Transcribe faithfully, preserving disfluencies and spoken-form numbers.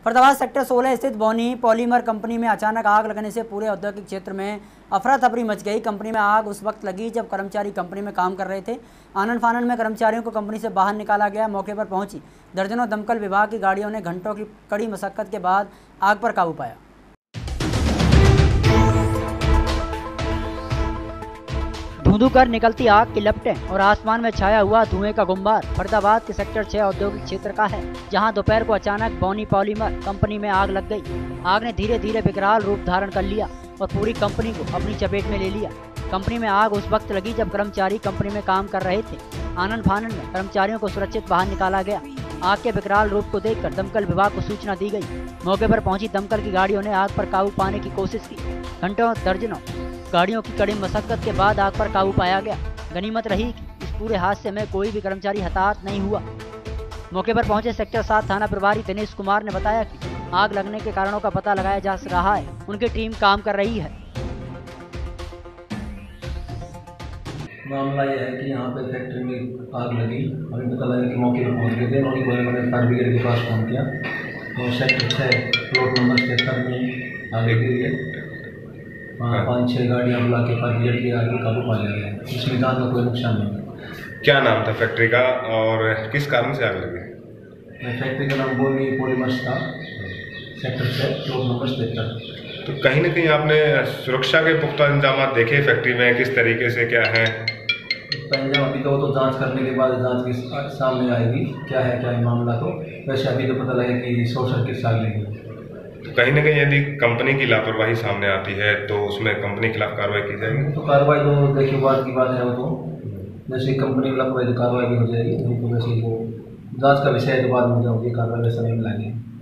Faridabad sector सोलह स्थित बोनी polymer company में अचानक आग लगने से पूरे औद्योगिक क्षेत्र में अफरा तफरी मच गई। कंपनी में आग उस वक्त लगी जब कर्मचारी कंपनी में काम कर रहे थे। आनन फानन में कर्मचारियों को कंपनी से बाहर निकाला गया। मौके पर पहुंची दर्जनों दमकल विभाग की गाड़ियों ने घंटों की कड़ी मशक्कत के बाद आग पर काबू पाया। धुंधु कर निकलती आग की लपटें और आसमान में छाया हुआ धुएं का गुंबार फरीदाबाद के सेक्टर छह औद्योगिक क्षेत्र का है, जहां दोपहर को अचानक बोनी पॉलीमर कंपनी में आग लग गई। आग ने धीरे धीरे विकराल रूप धारण कर लिया और पूरी कंपनी को अपनी चपेट में ले लिया। कंपनी में आग उस वक्त लगी जब कर्मचारी कंपनी में काम कर रहे थे। आनन फानन में कर्मचारियों को सुरक्षित बाहर निकाला गया। आग के विकराल रूप को देखकर दमकल विभाग को सूचना दी गई। मौके पर पहुंची दमकल की गाड़ियों ने आग पर काबू पाने की कोशिश की। घंटों दर्जनों गाड़ियों की कड़ी मशक्कत के बाद आग पर काबू पाया गया। गनीमत रही कि इस पूरे हादसे में कोई भी कर्मचारी हताहत नहीं हुआ। मौके पर पहुंचे सेक्टर सात थाना प्रभारी दिनेश कुमार ने बताया कि आग लगने के कारणों का पता लगाया जा रहा है। उनकी टीम काम कर रही है। मामला यह है कि यहाँ पे फैक्ट्री में आग लगी। हमें पता लगा कि मौके पर पहुँच गए थे। मौके पर मैंने फायर ब्रिगेड के पास फोन किया तो सेक्टर छः प्लॉट नंबर तिहत्तर में आग लगी है। वहाँ पाँच छः गाड़ियाँ बुला के फायर ब्रिगेड की आग काबू पा लिया गया। इसमें जान का कोई नुकसान नहीं है। क्या नाम था फैक्ट्री का और किस कारण से आग लगी? फैक्ट्री का नाम बोनी पॉलीमर्स था, सेक्टर छः प्लॉट नंबर तिहत्तर। तो कहीं ना कहीं आपने सुरक्षा के पुख्ता इंतजाम देखे फैक्ट्री में, किस तरीके से क्या है? इंतजाम अभी तो वो तो जांच करने के बाद जांच के सामने आएगी क्या है क्या है मामला। तो वैसे अभी तो पता लगे कि शॉर्ट सर्किट से आग लगी। तो कहीं ना कहीं यदि कंपनी की लापरवाही सामने आती है तो उसमें कंपनी के खिलाफ कार्रवाई की जाएगी। तो कार्रवाई तो देखिए बाद की बात है। वो तो जैसे कंपनी के लापरवाही तो कार्रवाई भी हो जाएगी। नहीं तो वैसे वो जांच का विषय है तो बाद में होगी कार्रवाई, वैसा नहीं लाएंगे।